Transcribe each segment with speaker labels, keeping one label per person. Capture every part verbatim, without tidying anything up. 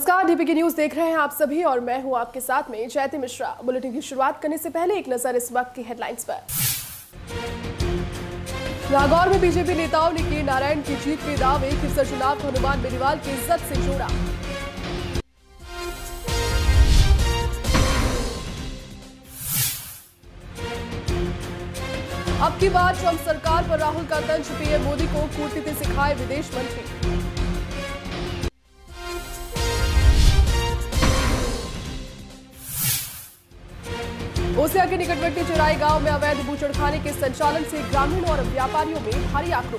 Speaker 1: नमस्कार, DPK news देख रहे हैं आप सभी और मैं हूं आपके साथ में जयती मिश्रा। बुलेटिन की शुरुआत करने से पहले एक नजर इस वक्त की हेडलाइंस पर। नागौर में बीजेपी नेताओं ने किए नारायण की जीत के दावे, खिवसर चुनाव को हनुमान बेनीवाल की इज्जत से जोड़ा। अब की बार ट्रंप सरकार पर राहुल का तंज, पीएम मोदी को कूटनीति सिखाए विदेश मंत्री। ओसिया के निकटवर्ती चिराई गांव में अवैध बूचड़खाने के संचालन से ग्रामीण और व्यापारियों में भारी आक्रोश।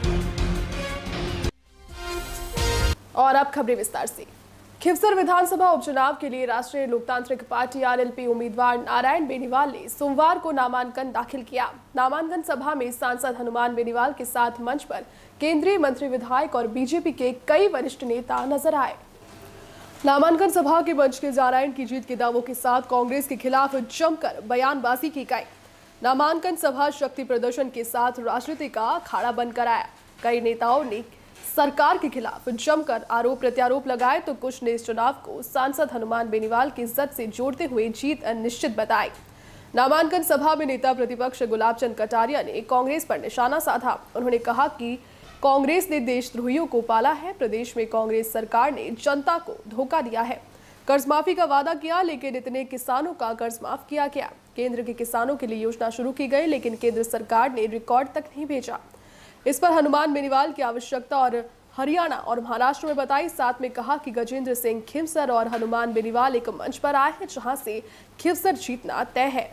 Speaker 1: और अब खबरें विस्तार से। खिवसर विधानसभा उपचुनाव के लिए राष्ट्रीय लोकतांत्रिक पार्टी आरएलपी उम्मीदवार नारायण बेनीवाल ने सोमवार को नामांकन दाखिल किया। नामांकन सभा में सांसद हनुमान बेनीवाल के साथ मंच पर केंद्रीय मंत्री, विधायक और बीजेपी के कई वरिष्ठ नेता नजर आए। नामांकन सभा के मंच के नारायण की जीत के दावों के साथ कांग्रेस के खिलाफ जमकर बयानबाजी की गई। नामांकन सभा शक्ति प्रदर्शन के साथ राजनीति का अखाड़ा बनकर आया। कई नेताओं ने सरकार के खिलाफ जमकर आरोप प्रत्यारोप लगाए तो कुछ ने इस चुनाव को सांसद हनुमान बेनीवाल की इज्जत से जोड़ते हुए जीत अनिश्चित बताई। नामांकन सभा में नेता प्रतिपक्ष गुलाबचंद कटारिया ने कांग्रेस पर निशाना साधा। उन्होंने कहा कि कांग्रेस ने देशद्रोहियों को पाला है। प्रदेश में कांग्रेस सरकार ने जनता को धोखा दिया है। कर्ज माफी का वादा किया लेकिन इतने किसानों का कर्ज माफ किया गया। केंद्र के किसानों के लिए योजना शुरू की गई लेकिन केंद्र सरकार ने रिकॉर्ड तक नहीं भेजा। इस पर हनुमान बेनीवाल की आवश्यकता और हरियाणा और महाराष्ट्र में बताई। साथ में कहा कि गजेंद्र सिंह खिवसर और हनुमान बेनीवाल एक मंच पर आए हैं जहां से खिवसर जीतना तय है।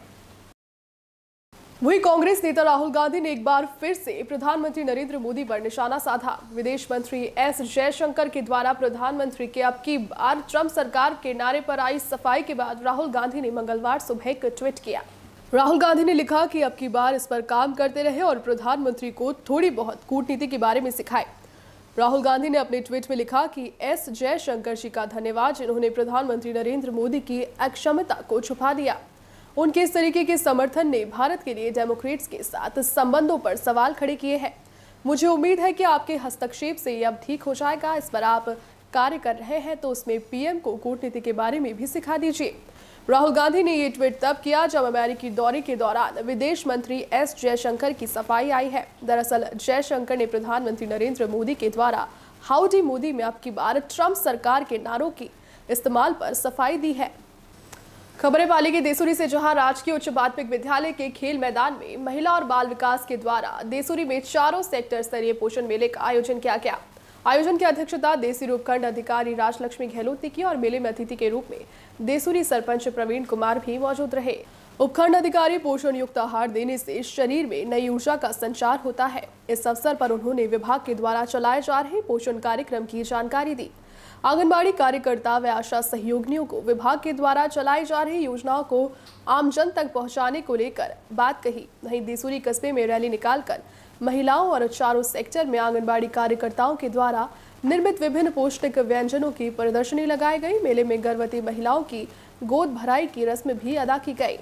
Speaker 1: वहीं कांग्रेस नेता राहुल गांधी ने एक बार फिर से प्रधानमंत्री नरेंद्र मोदी पर निशाना साधा। विदेश मंत्री एस जयशंकर के द्वारा प्रधानमंत्री के अब की बार ट्रंप सरकार के नारे पर आई सफाई के बाद राहुल गांधी ने मंगलवार सुबह एक ट्वीट किया। राहुल गांधी ने लिखा कि अब की बार इस पर काम करते रहे और प्रधानमंत्री को थोड़ी बहुत कूटनीति के बारे में सिखाए। राहुल गांधी ने अपने ट्वीट में लिखा कि एस जयशंकर जी का धन्यवाद जिन्होंने प्रधानमंत्री नरेंद्र मोदी की अक्षमता को छुपा दिया। उनके इस तरीके के समर्थन ने भारत के लिए डेमोक्रेट्स के साथ संबंधों पर सवाल खड़े किए हैं। मुझे उम्मीद है कि आपके हस्तक्षेप से ये अब ठीक हो जाएगा। इस पर आप कार्य कर रहे हैं तो उसमें पीएम को कूटनीति के बारे में भी सिखा दीजिए। राहुल गांधी ने ये ट्वीट तब किया जब अमेरिकी दौरे के दौरान विदेश मंत्री एस जयशंकर की सफाई आई है। दरअसल जयशंकर ने प्रधानमंत्री नरेंद्र मोदी के द्वारा हाउडी मोदी में अब की बार ट्रंप सरकार के नारों की इस्तेमाल पर सफाई दी है। खबरें पाली के देसुरी से, जहां राजकीय उच्च माध्यमिक विद्यालय के खेल मैदान में महिला और बाल विकास के द्वारा देसुरी में चारों सेक्टर स्तरीय पोषण मेले का आयोजन किया गया। आयोजन की अध्यक्षता देसुरी उपखंड अधिकारी राजलक्ष्मी गहलोत ने की और मेले में अतिथि के रूप में देसुरी सरपंच प्रवीण कुमार भी मौजूद रहे। उपखंड अधिकारी पोषण युक्त आहार देने से शरीर में नई ऊर्जा का संचार होता है। इस अवसर पर उन्होंने विभाग के द्वारा चलाए जा रहे पोषण कार्यक्रम की जानकारी दी। आंगनबाड़ी कार्यकर्ता व आशा सहयोगिनियों को विभाग के द्वारा चलाई जा रही योजनाओं को आमजन तक पहुंचाने को लेकर बात कही। वहीं देसुरी कस्बे में रैली निकालकर महिलाओं और चारों सेक्टर में आंगनबाड़ी कार्यकर्ताओं के द्वारा निर्मित विभिन्न पौष्टिक व्यंजनों की प्रदर्शनी लगाई गई। मेले में गर्भवती महिलाओं की गोद भराई की रस्म भी अदा की गई।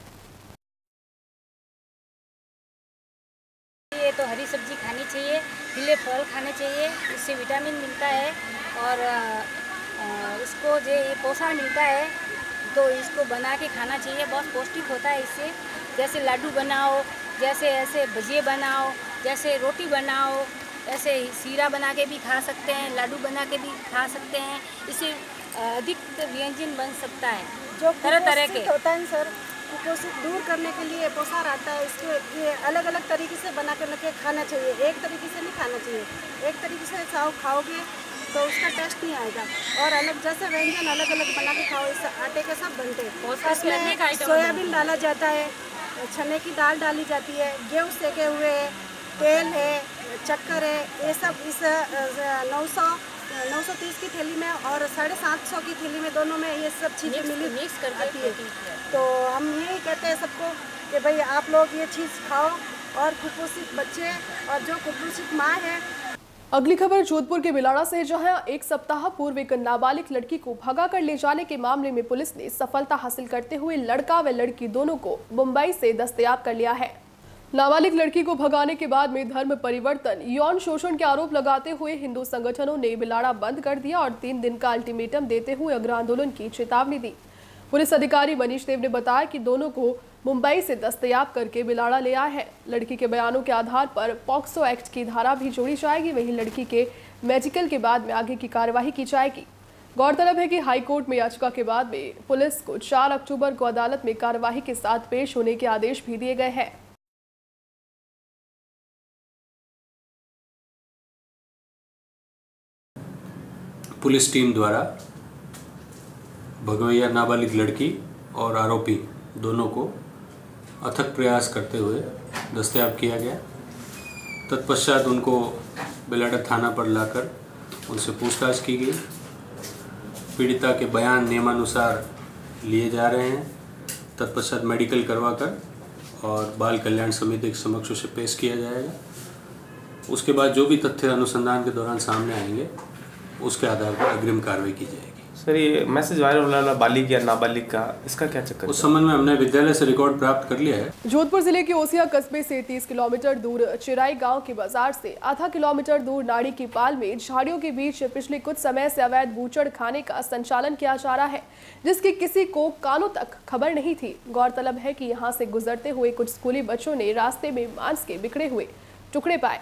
Speaker 2: ये तो हरी सब्जी खानी चाहिए, पीले फल खाने चाहिए, इससे विटामिन मिलता है और इसको जो ये पोषण मिलता है तो इसको बना के खाना चाहिए। बहुत पौष्टिक होता है इससे। जैसे लड्डू बनाओ, जैसे ऐसे भजिए बनाओ, जैसे रोटी बनाओ, ऐसे सीरा बना के भी खा सकते हैं, लड्डू बना के भी खा सकते हैं। इससे अधिक व्यंजन बन सकता है जो तरह तरह के
Speaker 3: होता है सर। कुपोषित दूर करने के लिए पोषण आता है, इसके ये अलग अलग तरीके से बना कर के खाना चाहिए। एक तरीके से नहीं खाना चाहिए। एक तरीके से खाओ खाओगे तो उसका टेस्ट नहीं आएगा। और अलग जैसे व्यंजन अलग अलग बना के खाओ। इस आटे के सब बनते हैं। उसमें सोयाबीन डाला जाता है, चने की दाल डाली जाती है, गेहूँ सेके हुए, तेल है, चक्कर है, ये सब इस नौ सौ नौ सौ तीस की थैली में और साढ़े सात सौ की थैली में, दोनों में ये सब चीज़ें मिली मिक्स कर आती है। तो हम यही कहते हैं सबको कि भाई आप लोग ये चीज़ खाओ और कुपोषित बच्चे और जो कुपोषित माँ है।
Speaker 1: अगली खबर जोधपुर के बिलाड़ा से, जहां एक सप्ताह पूर्व एक नाबालिग लड़की को भगा कर ले जाने के मामले में पुलिस ने सफलता हासिल करते हुए लड़का व लड़की दोनों को मुंबई से दस्तयाब कर लिया है। नाबालिग लड़की को भगाने के बाद में धर्म परिवर्तन, यौन शोषण के आरोप लगाते हुए हिंदू संगठनों ने बिलाड़ा बंद कर दिया और तीन दिन का अल्टीमेटम देते हुए अग्र आंदोलन की चेतावनी दी। पुलिस अधिकारी मनीष देव ने बताया कि दोनों को मुंबई से दस्तयाब करके बिलाड़ा ले आए हैं। लड़की के बयानों के आधार पर पॉक्सो एक्ट की धारा भी जोड़ी जाएगी। वहीं लड़की के मेडिकल के बाद में आगे की कार्यवाही की जाएगी। गौरतलब है कि हाईकोर्ट में याचिका के बाद में पुलिस को चार अक्टूबर को अदालत में कार्यवाही के साथ पेश होने के आदेश भी दिए गए हैं।
Speaker 4: पुलिस टीम द्वारा भगवैया नाबालिग लड़की और आरोपी दोनों को अथक प्रयास करते हुए दस्तयाब किया गया। तत्पश्चात उनको बिलाड़ा थाना पर लाकर उनसे पूछताछ की गई। पीड़िता के बयान नियमानुसार लिए जा रहे हैं। तत्पश्चात मेडिकल करवाकर और बाल कल्याण समिति के समक्ष उसे पेश किया जाएगा। उसके बाद जो भी तथ्य अनुसंधान के दौरान सामने आएंगे उसके आधार पर अग्रिम कार्रवाई की जाएगी।
Speaker 5: सर, ये मैसेज वायरल हो रहा बालिग या नाबालिग का, इसका क्या चक्कर?
Speaker 4: उस संबंध में हमने विद्यालय से रिकॉर्ड प्राप्त कर लिया है।
Speaker 1: जोधपुर जिले के ओसिया कस्बे से तीस किलोमीटर दूर चिराई गांव के बाजार से आधा किलोमीटर दूर नाड़ी की पाल में झाड़ियों के बीच पिछले कुछ समय से अवैध बूचड़ खाने का संचालन किया जा रहा है, जिसकी किसी को कानों तक खबर नहीं थी। गौरतलब है कि यहाँ से गुजरते हुए कुछ स्कूली बच्चों ने रास्ते में मांस के बिखरे हुए टुकड़े पाए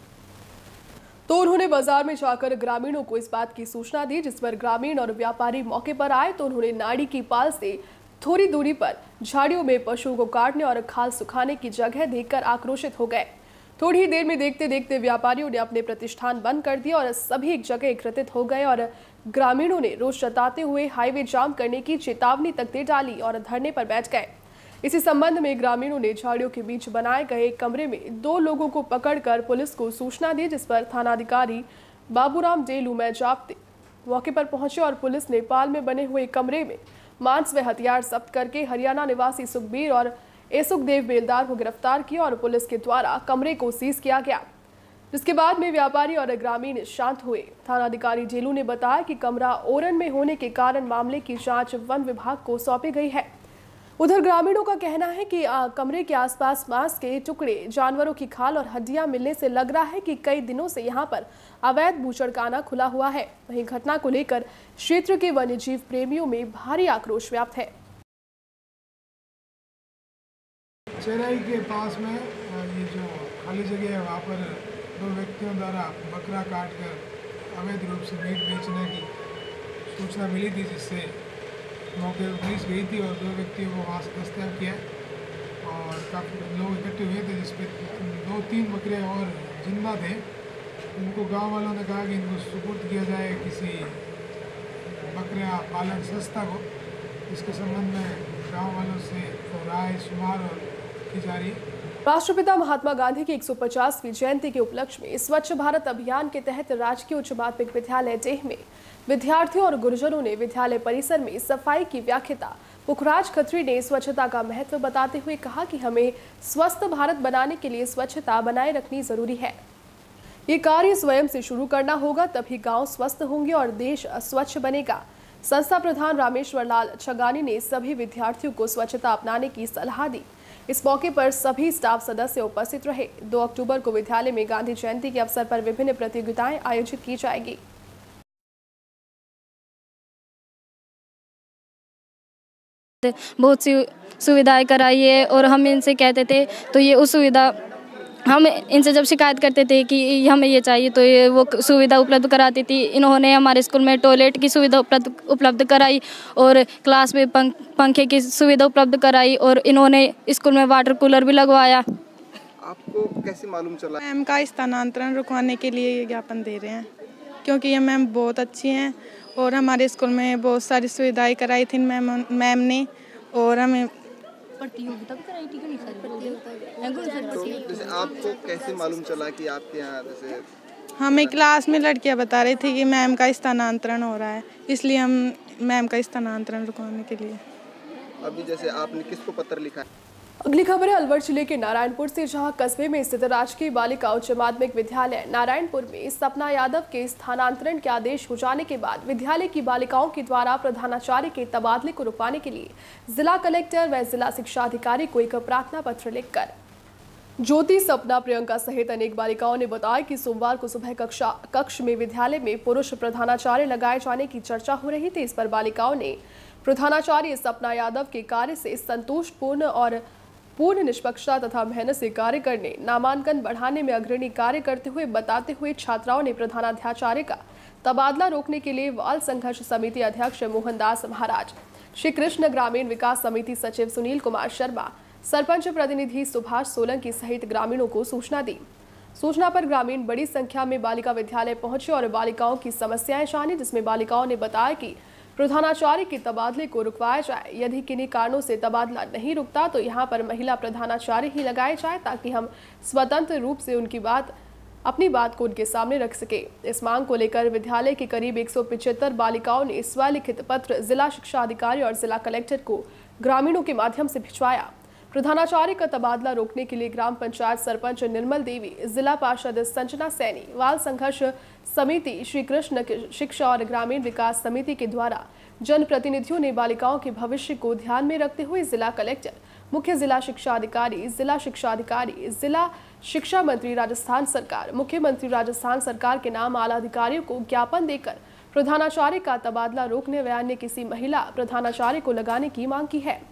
Speaker 1: तो उन्होंने बाजार में जाकर ग्रामीणों को इस बात की सूचना दी, जिस पर ग्रामीण और व्यापारी मौके पर आए तो उन्होंने नाड़ी की पाल से थोड़ी दूरी पर झाड़ियों में पशुओं को काटने और खाल सुखाने की जगह देखकर आक्रोशित हो गए। थोड़ी ही देर में देखते देखते व्यापारियों ने अपने प्रतिष्ठान बंद कर दिया और सभी एक जगह एकत्रित हो गए और ग्रामीणों ने रोष जताते हुए हाईवे जाम करने की चेतावनी तक दे डाली और धरने पर बैठ गए। इसी संबंध में ग्रामीणों ने झाड़ियों के बीच बनाए गए कमरे में दो लोगों को पकड़कर पुलिस को सूचना दी, जिस पर थानाधिकारी बाबूराम डेलू मैजाप्ते मौके पर पहुंचे और पुलिस ने पाल में बने हुए कमरे में मांस व हथियार जब्त करके हरियाणा निवासी सुखबीर और एसुखदेव बेलदार को गिरफ्तार किया और पुलिस के द्वारा कमरे को सीज किया गया, जिसके बाद में व्यापारी और ग्रामीण शांत हुए। थानाधिकारी डेलू ने बताया कि कमरा ओरन में होने के कारण मामले की जाँच वन विभाग को सौंपी गई है। उधर ग्रामीणों का कहना है कि आ, कमरे के आसपास मांस के टुकड़े, जानवरों की खाल और हड्डियां मिलने से लग रहा है कि कई दिनों से यहां पर अवैध बूचड़खाना खुला हुआ है। वहीं घटना को लेकर क्षेत्र के वन्यजीव प्रेमियों में भारी आक्रोश व्याप्त है।
Speaker 6: चिराई के पास में ये जो खाली जगह है वहाँ पर दो व्यक्तियों द्वारा बकरा काट कर अवैध रूप से मीट बेचने की सूचना मिली थी, जिससे मौके पर पुलिस गई थी और दो व्यक्तियों को वहाँ से दस्तयाब किया और काफ़ी लोग इकट्ठे हुए थे, जिसपे दो तीन बकरे और जिंदा थे। उनको गांव वालों ने कहा कि इनको सुपुर्द किया जाए किसी बकरियां पालन संस्था को। इसके संबंध में गांव वालों से राय शुमार की जा रही है।
Speaker 1: राष्ट्रपिता महात्मा गांधी की एक सौ पचासवीं जयंती के उपलक्ष्य में स्वच्छ भारत अभियान के तहत राजकीय उच्च माध्यमिक विद्यालय डेह में विद्यार्थियों और गुरुजनों ने विद्यालय परिसर में सफाई की व्याख्याता पुखराज खत्री ने स्वच्छता का महत्व बताते हुए कहा कि हमें स्वस्थ भारत बनाने के लिए स्वच्छता बनाए रखनी जरूरी है। ये कार्य स्वयं से शुरू करना होगा, तभी गांव स्वस्थ होंगे और देश स्वच्छ बनेगा। संस्था प्रधान रामेश्वर लाल छगानी ने सभी विद्यार्थियों को स्वच्छता अपनाने की सलाह दी। इस मौके पर सभी स्टाफ सदस्य उपस्थित रहे। दो अक्टूबर को विद्यालय में गांधी जयंती के अवसर पर विभिन्न प्रतियोगिताएं आयोजित की जाएगी।
Speaker 7: बहुत सी सुविधाएं कराई है और हम इनसे कहते थे तो ये उस सुविधा हम इनसे जब शिकायत करते थे कि हमें ये चाहिए तो ये वो सुविधा उपलब्ध कराती थी। इन्होंने हमारे स्कूल में टॉयलेट की सुविधा उपलब्ध उपलब्ध कराई और क्लास में पंख पंखे की सुविधा उपलब्ध कराई और इन्होंने स्कूल में वाटर कूलर भी लगवाया।
Speaker 8: आपको कैसे मालूम चला?
Speaker 9: मैम का स्थानांतरण रुकवाने के लिए ये ज्ञापन दे रहे हैं, क्योंकि ये मैम बहुत अच्छी हैं और हमारे स्कूल में बहुत सारी सुविधाएं कराई थी मैम मैम ने और हमें
Speaker 7: प्रतियोगिता भी कराई थी।
Speaker 8: तो जैसे आपको कैसे मालूम चला कि आपके यहाँ जैसे?
Speaker 9: हमें क्लास में लड़कियां बता रही थी कि मैम का स्थानांतरण हो रहा है, इसलिए हम मैम का स्थानांतरण रुकवाने के लिए।
Speaker 8: अभी जैसे आपने किसको पत्र लिखा है?
Speaker 1: अगली खबर है अलवर जिले के नारायणपुर से, जहां कस्बे में स्थित राजकीय बालिका उच्च माध्यमिक विद्यालय नारायणपुर में सपना यादव के स्थानांतरण के आदेश हो जाने के बाद विद्यालय की बालिकाओं के द्वारा प्रधानाचार्य के तबादले को रुकवाने के लिए जिला कलेक्टर व जिला शिक्षा अधिकारी को एक प्रार्थना पत्र लिखकर ज्योति, सपना, प्रियंका सहित अनेक बालिकाओं ने बताया कि सोमवार को सुबह कक्षा कक्ष में विद्यालय में पुरुष प्रधानाचार्य लगाए जाने की चर्चा हो रही थी। इस पर बालिकाओं ने प्रधानाचार्य सपना यादव के कार्य से संतोषपूर्ण और पूर्ण निष्पक्षता तथा मेहनत से कार्य करने, नामांकन बढ़ाने में अग्रणी कार्य करते हुए बताते हुए छात्राओं ने प्रधानाध्याचार्य का तबादला रोकने के लिए बाल संघर्ष समिति अध्यक्ष मोहनदास महाराज, श्री कृष्ण ग्रामीण विकास समिति सचिव सुनील कुमार शर्मा, सरपंच प्रतिनिधि सुभाष सोलंकी सहित ग्रामीणों को सूचना दी। सूचना पर ग्रामीण बड़ी संख्या में बालिका विद्यालय पहुंचे और बालिकाओं की समस्याएं जानी, जिसमें बालिकाओं ने बताया कि प्रधानाचार्य के तबादले को रुकवाया जाए। यदि किन्हीं कारणों से तबादला नहीं रुकता तो यहाँ पर महिला प्रधानाचार्य ही लगाए जाए, ताकि हम स्वतंत्र रूप से उनकी बात अपनी बात को उनके सामने रख सके। इस मांग को लेकर विद्यालय की करीब एक सौ पिछहत्तर बालिकाओं ने स्वलिखित पत्र जिला शिक्षा अधिकारी और जिला कलेक्टर को ग्रामीणों के माध्यम से भिजवाया। प्रधानाचार्य का तबादला रोकने के लिए ग्राम पंचायत सरपंच निर्मल देवी, जिला पार्षद संजना सैनी, बाल संघर्ष समिति श्री कृष्ण शिक्षा और ग्रामीण विकास समिति के द्वारा जनप्रतिनिधियों ने बालिकाओं के भविष्य को ध्यान में रखते हुए जिला कलेक्टर, मुख्य जिला शिक्षा अधिकारी, जिला शिक्षा अधिकारी, जिला शिक्षा मंत्री राजस्थान सरकार, मुख्यमंत्री राजस्थान सरकार के नाम आला अधिकारियों को ज्ञापन देकर प्रधानाचार्य का तबादला रोकने व अन्य किसी महिला प्रधानाचार्य को लगाने की मांग की है।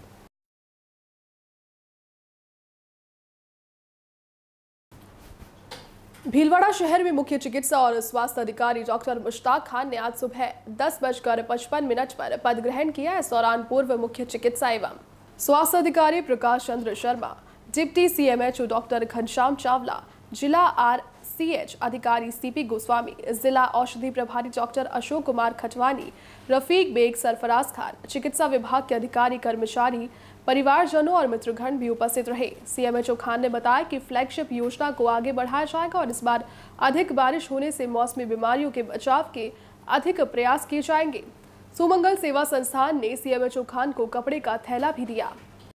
Speaker 1: भीलवाड़ा शहर में मुख्य चिकित्सा और स्वास्थ्य अधिकारी डॉक्टर मुश्ताक खान ने आज सुबह दस बजकर पचपन मिनट पर पद ग्रहण किया। इस दौरान पूर्व मुख्य चिकित्सा एवं स्वास्थ्य अधिकारी Prakash Chandra Sharma, deputy CMHO doctor Ghanshyam Chawla, जिला आर सी एच अधिकारी सीपी गोस्वामी, जिला औषधि प्रभारी डॉक्टर अशोक कुमार खटवानी, रफीक बेग, सरफराज खान, चिकित्सा विभाग के अधिकारी, कर्मचारी, परिवारजनों और मित्रगण भी उपस्थित रहे। सीएमएचओ खान ने बताया कि फ्लैगशिप योजना को आगे बढ़ाया जाएगा और इस बार अधिक बारिश होने से मौसमी बीमारियों के बचाव के अधिक प्रयास किए जाएंगे। सुमंगल सेवा संस्थान ने सीएमएचओ खान को कपड़े का थैला भी दिया।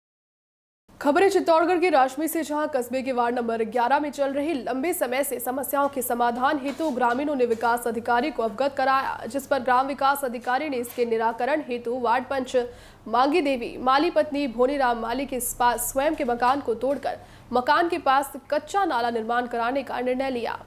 Speaker 1: खबरें चित्तौड़गढ़ के राजमी से, जहां कस्बे के वार्ड नंबर ग्यारह में चल रही लंबे समय से समस्याओं के समाधान हेतु ग्रामीणों ने विकास अधिकारी को अवगत कराया, जिस पर ग्राम विकास अधिकारी ने इसके निराकरण हेतु वार्ड पंच मांगी देवी, माली पत्नी भोनीराम माली के पास स्वयं के मकान को तोड़कर मकान के पास कच्चा नाला निर्माण कराने का निर्णय लिया,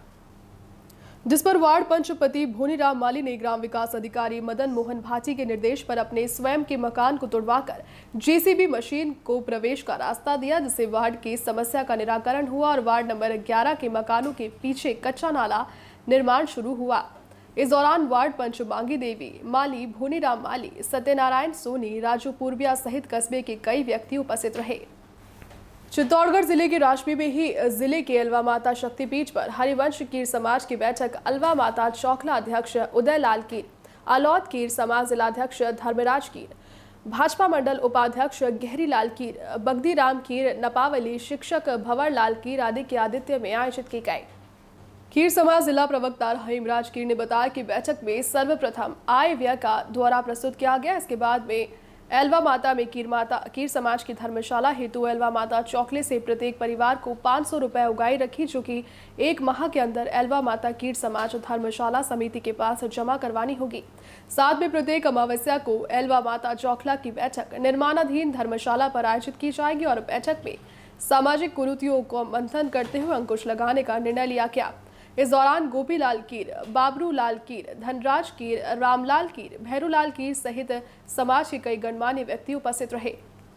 Speaker 1: जिस पर वार्ड पंच पति भोनीराम माली ने ग्राम विकास अधिकारी मदन मोहन भाटी के निर्देश पर अपने स्वयं के मकान को तोड़वाकर जेसीबी मशीन को प्रवेश का रास्ता दिया, जिससे वार्ड की समस्या का निराकरण हुआ और वार्ड नंबर ग्यारह के मकानों के पीछे कच्चा नाला निर्माण शुरू हुआ। इस दौरान वार्ड पंच मांगी देवी, माली भोनीराम माली, सत्यनारायण सोनी, राजू पूर्विया सहित कस्बे के कई व्यक्ति उपस्थित रहे। चित्तौड़गढ़ जिले के राजमी में ही जिले के अलवा माता शक्तिपीठ पर हरिवंश कीर समाज की बैठक अलवा माता चौखला अध्यक्ष उदय लाल कीर, अलौद कीर समाज जिलाध्यक्ष धर्मराज कीर, भाजपा मंडल उपाध्यक्ष गहरी लाल कीर, बगदी राम कीर, नपावली शिक्षक भंवर लाल कीर आदि के आदित्य में आयोजित की गई। कीर समाज जिला प्रवक्ता हेमराज कीर ने बताया कि बैठक में सर्वप्रथम आय व्यय का द्वारा प्रस्तुत किया गया। इसके बाद में एलवा माता में कीर माता कीर समाज की धर्मशाला हेतु एलवा माता चौकले से प्रत्येक परिवार को पाँच सौ रुपए उगाई रखी, जो कि एक माह के अंदर एलवा माता कीर समाज धर्मशाला समिति के पास जमा करवानी होगी। साथ में प्रत्येक अमावस्या को एलवा माता चौखला की बैठक निर्माणाधीन धर्मशाला पर आयोजित की जाएगी और बैठक में सामाजिक कुरीतियों को मंथन करते हुए अंकुश लगाने का निर्णय लिया गया। इस दौरान गोपीलाल कीर, बाबरू लाल कीर, धनराज कीर, रामलाल कीर, भैरूलाल कीर सहित समाज के कई गणमान्य व्यक्ति उपस्थित रहे।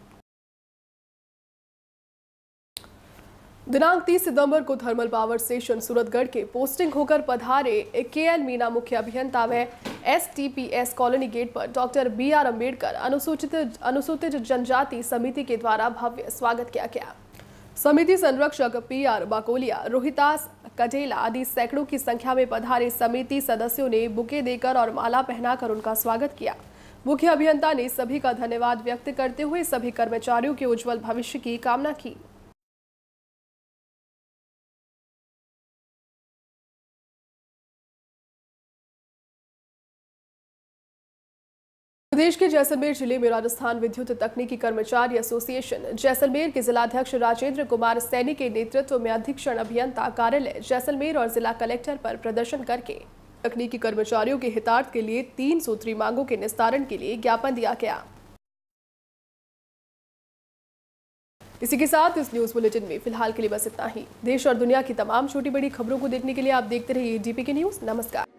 Speaker 1: दिनांक तीस सितंबर को थर्मल पावर स्टेशन सूरतगढ़ के पोस्टिंग होकर पधारे के एल मीना मुख्य अभियंता व S T P S colony gate पर डॉक्टर बी आर अम्बेडकर अनुसूचित अनुसूचित जनजाति समिति के द्वारा भव्य स्वागत किया गया। समिति संरक्षक पी आर बाकोलिया, रोहितास कटेला आदि सैकड़ों की संख्या में पधारे समिति सदस्यों ने बुके देकर और माला पहनाकर उनका स्वागत किया। मुख्य अभियंता ने सभी का धन्यवाद व्यक्त करते हुए सभी कर्मचारियों के उज्जवल भविष्य की कामना की। प्रदेश के जैसलमेर जिले में राजस्थान विद्युत तकनीकी कर्मचारी एसोसिएशन जैसलमेर के जिलाध्यक्ष राजेंद्र कुमार सैनी के नेतृत्व में अधीक्षण अभियंता कार्यालय जैसलमेर और जिला कलेक्टर पर प्रदर्शन करके तकनीकी कर्मचारियों के हितार्थ के लिए तीन सूत्री मांगों के निस्तारण के लिए ज्ञापन दिया गया। इसी के साथ इस न्यूज़ बुलेटिन में फिलहाल के लिए बस इतना ही। देश और दुनिया की तमाम छोटी बड़ी खबरों को देखने के लिए आप देखते रहिए जीपीके न्यूज़। नमस्कार।